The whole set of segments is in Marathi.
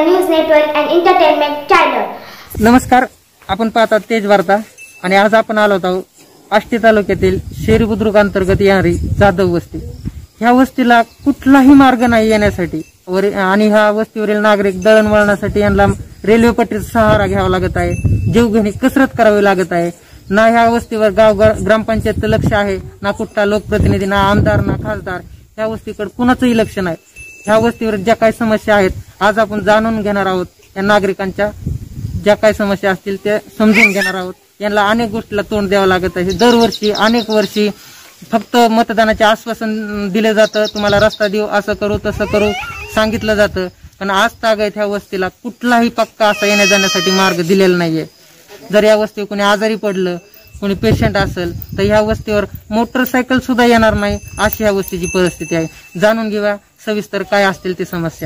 News network and entertainment channel. नमस्कार, आपण पाहतात तेज वार्ता आणि आज आपण आलो आहोत आष्टी तालुक्यातील शेरी बुद्रुक अंतर्गत येणारी जाधव वस्ती। ह्या वस्तीला कुठलाही मार्ग नाही येण्यासाठी आणि ह्या वस्तीवरील नागरिक दळणवळणासाठी यांना रेल्वे पट्टीचा सहारा घ्यावा लागत आहे, जीवघेणी कसरत करावी लागत आहे। ना ह्या वस्तीवर गाव ग्रामपंचायतचं लक्ष आहे, ना कुठला लोकप्रतिनिधी, ना आमदार, ना खासदार, ह्या वस्तीकडे कुणाचंही लक्ष नाही। ह्या वस्तीवर ज्या काही समस्या आहेत आज आपण जाणून घेणार आहोत। या नागरिकांच्या ज्या काही समस्या असतील ते समजून घेणार आहोत। यांना अनेक गोष्टीला तोंड द्यावं लागत आहे। दरवर्षी अनेक वर्षी फक्त मतदानाचे आश्वासन दिले जातं, तुम्हाला रस्ता देऊ, असं करू तसं करू सांगितलं जातं, पण आज तागायत ह्या वस्तीला कुठलाही पक्का असा येण्या जाण्यासाठी मार्ग दिलेला नाहीये। जर या वस्तीवर कोणी आजारी पडलं, कोणी पेशंट असेल तर ह्या वस्तीवर मोटरसायकल सुद्धा येणार नाही, अशी ह्या वस्तीची परिस्थिती आहे। जाणून घेऊया सविस्तर काय असतील ती समस्या।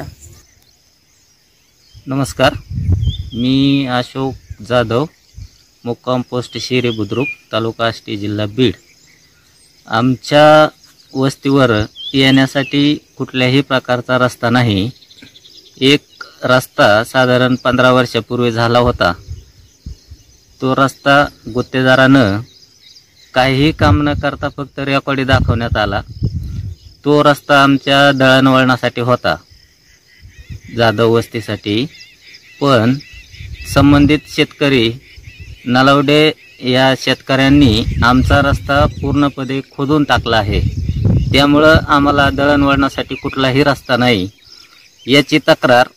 नमस्कार, मी अशोक जाधव, मुक्काम पोस्ट शेरी बुद्रुक, तालुका आष्टी, जिल्हा बीड। आमच्या वस्तीवर येण्यासाठी कुठल्याही प्रकारचा रस्ता नाही। एक रस्ता साधारण 15 वर्षापूर्वी झाला होता। तो रस्ता गुत्तेदारानं काहीही काम न करता फक्त रेकॉर्डी दाखवण्यात आला। तो रस्ता आमच्या दळणवळणासाठी होता, जाधव वस्तीसाठी, पण संबंधित शेतकरी नलावडे या शेतकऱ्यांनी आमचा रस्ता पूर्णपणे खोदून टाकला आहे। त्यामुळं आम्हाला दळणवळणासाठी कुठलाही रस्ता नाही। याची तक्रार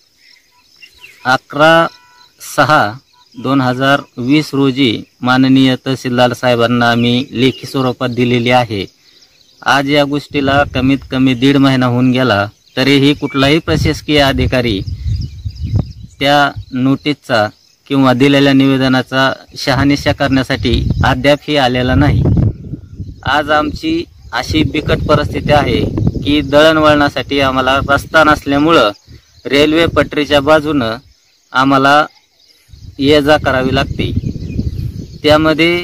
11/6/2020 रोजी माननीय तहसीलदार साहेबांना आम्ही लेखी स्वरूपात दिलेली आहे। आज या गोष्टीला कमीत कमी 1.5 महिना होऊन गेला, तरीही कुठलाही प्रशासकीय अधिकारी त्या नोटीसचा किंवा दिलेल्या निवेदनाचा शहानिशा करण्यासाठी अद्यापही आलेला नाही। आज आमची अशी बिकट परिस्थिती आहे की दळणवळणासाठी आम्हाला रस्ता नसल्यामुळं रेल्वे पटरीच्या बाजूनं आम्हाला ये जा करावी लागते। त्यामध्ये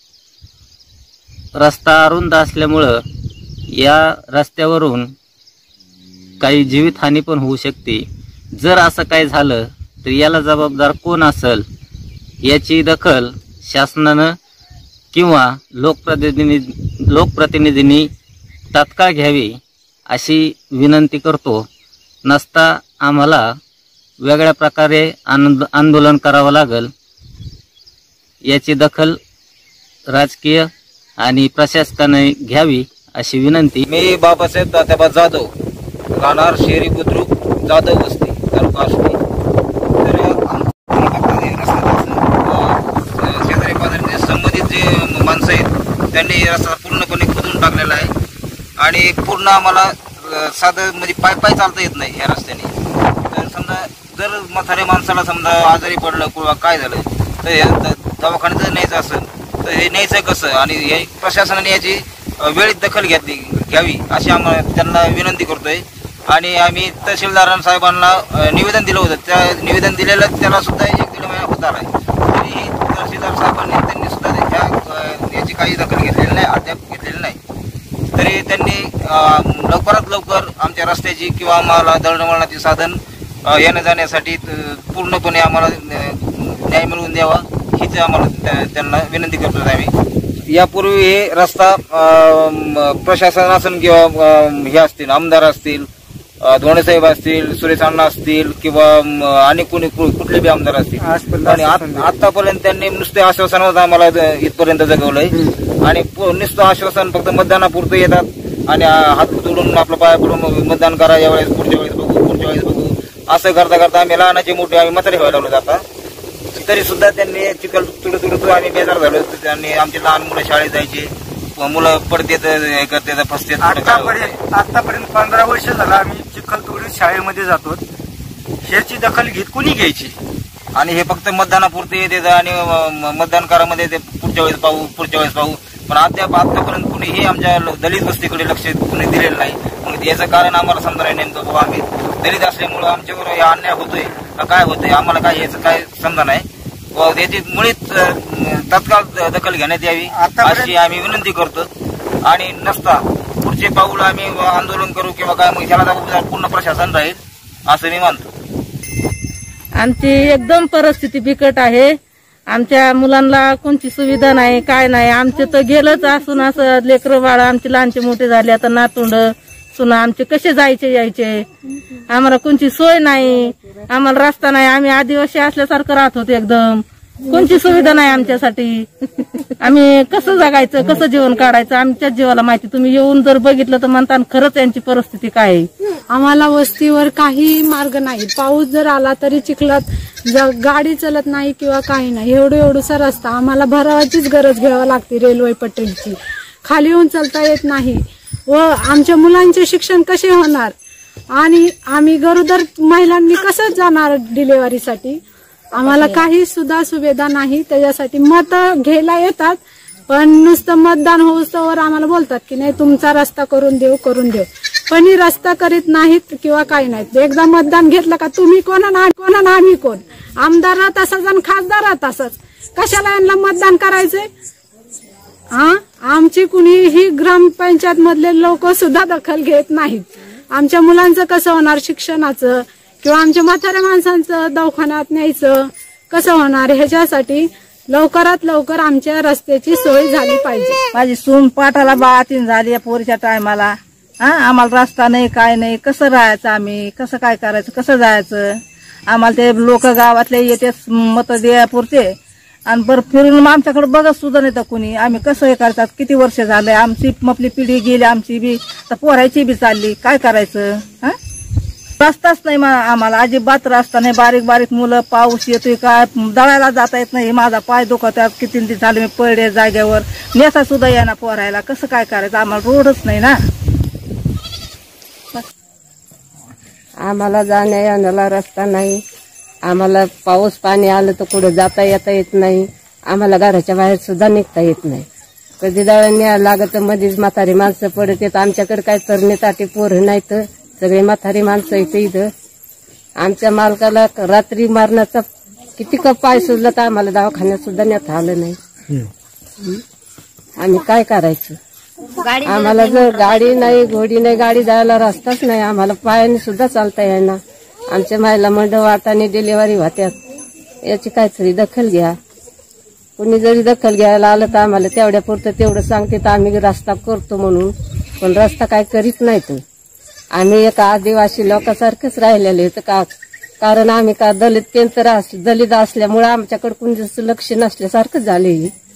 रस्ता अरुंद असल्यामुळं या रस्त्यावरून काही जीवितहानी पण होऊ शकते। जर असं काही झालं तर याला जबाबदार कोण असेल याची दखल शासनानं किंवा लोकप्रतिनिधींनी तात्काळ घ्यावी अशी विनंती करतो। नसता आम्हाला वेगळ्या प्रकारे आंदोलन करावं लागेल। याची दखल राजकीय आणि प्रशासनाने घ्यावी अशी विनंती। मी बाबासाहेब तात्याबा जाधव, राहणार शेरी बुद्रुक, जाधव वस्ती, तालुका आष्टी। शेजारी पाजारी संबंधित जे माणसं आहेत त्यांनी रस्ता पूर्णपणे खोदून टाकलेला आहे आणि पूर्ण आम्हाला साधं म्हणजे पाय चालता येत नाही या रस्त्याने। तर समजा जर म्हाताऱ्या माणसाला समजा आजारी पडलं किंवा काय झालं तर दवाखान्यात जर न्यायचं असेल तर हे न्यायचं कसं, आणि हे प्रशासनाने याची वेळेत दखल घ्यावी अशी आम्हाला त्यांना विनंती करतोय। आणि आम्ही तहसीलदार साहेबांना निवेदन दिलं होतं, त्या निवेदन दिलेलं त्याला सुद्धा 1-1.5 महिना होत आला आहे, तरीही तहसीलदार साहेबांनी त्यांनी सुद्धा याची काही दखल घेतलेली नाही, अद्याप घेतलेली नाही। तरी त्यांनी लवकरात लवकर आमच्या रस्त्याची किंवा आम्हाला दळणवळणाचे साधन येण्या जाण्यासाठी पूर्णपणे आम्हाला न्याय मिळवून द्यावा हीच आम्हाला त्यांना विनंती करतो आम्ही। यापूर्वी हे रस्ता प्रशासन असेल किंवा हे असतील, आमदार असतील, धोणेसाहेब असतील, सुरेश अण्णा असतील किंवा आणि कुठले बी आमदार असतील, आणि आतापर्यंत त्यांनी नुसते आश्वासनावर आम्हाला इथपर्यंत जगवलंय। आणि नुसतं आश्वासन फक्त मतदानापुरतं येतात आणि हात जोडून आपलं पाया पडून मतदान करा, यावेळेस पुढच्या वेळेस बघू असं करता करता आम्ही लहानाचे मोठे आम्ही म्हातारे व्हायला लागलो जाता। तरी सुद्धा त्यांनी चिखल तुडू आम्ही बेजार झालो। त्यांनी आमचे लहान मुलं शाळेत जायचे, मुलं पडतेत, हे करतात, फसतात। आतापर्यंत 15 वर्ष झालं आम्ही चिखल तुडून शाळेमध्ये जातो, ह्याची दखल कोणी घ्यायची? आणि हे फक्त मतदानापुरते येते आणि मतदान करामध्ये ते पुढच्या वेळेस पाहू, पण आतापर्यंत कुणीही आमच्या दलित वस्तीकडे लक्ष कुणी दिलेलं नाही। मग याचं कारण आम्हाला समजा नाही नेमकं, बाबा आम्ही दलित असल्यामुळं आमच्यावर हे अन्याय होतोय का काय होतंय आम्हाला काय याचं काय समजा नाही। याची मुळीच तत्काळ दखल घेण्यात यावी अशी आम्ही विनंती करतो। आणि नसता पुढचे पाऊल आम्ही आंदोलन करू किंवा काय, मग ह्याला जबाबदार पूर्ण प्रशासन राहील असं मी मानतो। आमची एकदम परिस्थिती बिकट आहे. आमच्या मुलांना कोणती सुविधा नाही, काय नाही. आमचे तर गेलंच असून असं लेकरं बाळ आमचे लहानचे मोठे झाले, आता नातुंड सुना आमचे कसे जायचे यायचे. आम्हाला कोणची सोय नाही, आम्हाला रस्ता नाही. आम्ही आदिवासी असल्यासारखं राहत होतो, एकदम कोणची सुविधा नाही आमच्यासाठी. आम्ही कसं जगायचं, कसं जीवन काढायचं आमच्याच जीवाला माहिती. तुम्ही येऊन जर बघितलं तर म्हणता खरंच यांची परिस्थिती काय आहे. आम्हाला वस्तीवर काही मार्ग नाही. पाऊस जर आला तरी चिखलात गाडी चलत नाही किंवा काही नाही. एवढूसा रस्ता आम्हाला भरावाचीच गरज घ्यावी लागते. रेल्वे पट्टीची खाली येऊन चालता येत नाही व आमच्या मुलांचे शिक्षण कसे होणार आणि आम्ही गरोदर महिलांनी कसं जाणार डिलिव्हरीसाठी. आम्हाला काही सुद्धा सुविधा नाही. त्याच्यासाठी मत घ्यायला येतात पण नुसतं मतदान होऊस्तवर आम्हाला बोलतात की नाही तुमचा रस्ता करून देऊ. पण ही रस्ता करीत नाहीत किंवा काही नाहीत. एकदा मतदान घेतलं का तुम्ही कोण आणि आम्ही कोण. आमदार तसंच आणि खासदार तसंच. कशाला यांना मतदान करायचंय. आमची कुणीही ग्रामपंचायत मधले लोक सुद्धा दखल घेत नाहीत. आमच्या मुलांचं कसं होणार शिक्षणाचं किंवा आमच्या म्हाताऱ्या माणसांचं दवाखान्यात न्यायचं कसं होणार. ह्याच्यासाठी लवकरात लवकर आमच्या रस्त्याची सोय झाली पाहिजे. माझी सून पाठाला 12 झाली या पोरीच्या टायमाला. आम्हाला रस्ता नाही, काय नाही. कसं राहायचं आम्ही, कसं काय करायचं, कसं जायचं. आम्हाला ते लोक गावातले येते मत द्या पुरते आणि बरं फिरून आमच्याकडे बघत सुद्धा नाही तर कुणी. आम्ही कसं हे करतात. किती वर्ष झालंय आमची आपली पिढी गेली, आमची बी तर पोरायची बी चालली. काय करायचं. रस्ताच नाही आम्हाला अजिबात रस्ता नाही. बारीक बारीक मुलं, पाऊस येतोय काय दळायला जाता येत नाही. माझा पाय दुखतात. किती दिवस झाले मी पडले जागेवर. नेता सुद्धा येणार पोरायला. कसं काय करायचं. आम्हाला रोडच नाही ना. आम्हाला जाण्या येण्याला रस्ता नाही. आम्हाला पाऊस पाणी आलं तर कुठं जाता येत नाही. आम्हाला घराच्या बाहेर सुद्धा निघता येत नाही. कधी दळण न्यायला लागत मध्येच म्हातारी माणसं पडत येत. आमच्याकडे काय तरणे ताटे पोरं नाहीत. सगळे म्हातारी माणसं येते इथं. आमच्या मालकाला रात्री मारण्याचा किती पाय सुजला तर आम्हाला दवाखान्यात सुद्धा नेता आलं नाही. आम्ही काय करायचं. आम्हाला जर गाडी नाही, घोडी नाही, गाडी जायला रस्ताच नाही. आम्हाला पायाने सुद्धा चालता येईना. आमच्या मायला मंड वाटाने डिलिव्हरी होत्यात. याची काहीतरी दखल घ्या. कोणी जरी दखल घ्यायला आलं तर आम्हाला तेवढ्या पुरतं तेवढं सांगते तर आम्ही रस्ता करतो म्हणून. पण रस्ता काय करीत नाहीत. आम्ही एका आदिवासी लोकांसारखेच राहिलेले का. कारण आम्ही का दलित असल्यामुळे आमच्याकडे कोणी लक्ष नसल्यासारखं झाले.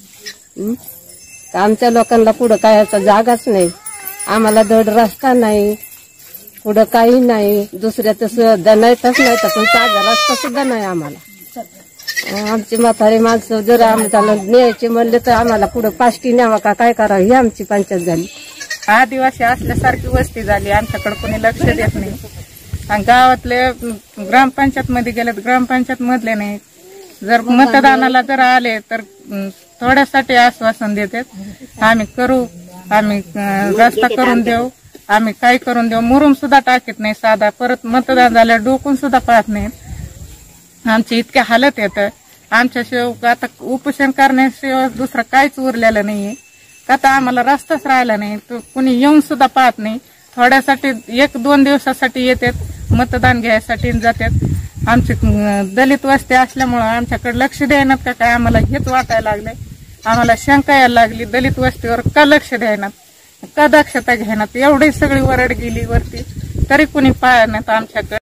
आमच्या लोकांना पुढं काय याचा जागाच नाही. आम्हाला धड रस्ता नाही, पुढं काही नाही. दुसऱ्याचं सुद्धा नाहीतच नाही तर पण ताजा रस्ता सुद्धा नाही आम्हाला. आमची म्हातारी माणसं जर आम्हाला न्यायचे म्हणले तर आम्हाला पुढं पाष्टी न्यावा का काय करावं ही आमची पंचायत झाली. आदिवासी असल्यासारखी वस्ती झाली. आमच्याकडे कोणी लक्ष देत नाही. आणि गावातले ग्रामपंचायत मध्ये गेले तर ग्रामपंचायत मधले नाही. जर मतदानाला जर आले तर थोड्यासाठी आश्वासन देतात. आम्ही करू, आम्ही रस्ता करून देऊ, आम्ही काय करून देऊ. मुरुम सुद्धा टाकीत नाही साधा. परत मतदान झाल्यावर डोकून सुद्धा पाहत नाहीत. आमची इतक्या हालत येतं. आमच्याशिवाय आता उपोषण करण्याशिवाय दुसरं काहीच उरलेलं नाहीये. आता आम्हाला रस्ताच राहिला नाही. तो कुणी येऊन सुद्धा पाहत नाही. थोड्यासाठी 1-2 दिवसासाठी येतात मतदान घ्यायसाठी जातात. आमची दलित वस्ती असल्यामुळं आमच्याकडे लक्ष द्यायनात का काय आम्हाला हेच वाटायला लागलंय. आम्हाला शंका यायला लागली दलित वस्तीवर का लक्ष द्यायनात, का दक्षता घ्यायनात. एवढी सगळी वरड गेली वरती तरी कुणी पाहण्यात आमच्याकडे.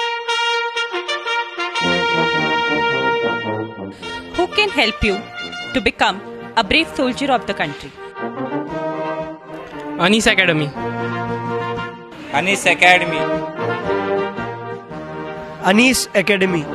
Who can help you to become a brave soldier of the country? Anis Academy. Anis Academy. Anis Academy.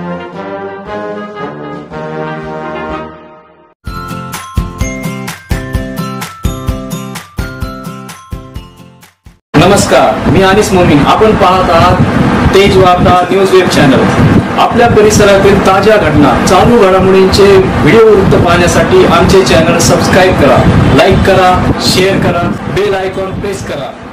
नमस्कार, मी अनिस मोमीन. आपण पाहत आहात तेज वार्ता न्यूज वेब चॅनल. आपल्या परिसरातील ताज्या घटना, चालू घडामोडींचे व्हिडिओ वृत्त पाहण्यासाठी आमचे चॅनल सबस्क्राईब करा, लाईक करा, शेअर करा, बेल आयकॉन प्रेस करा.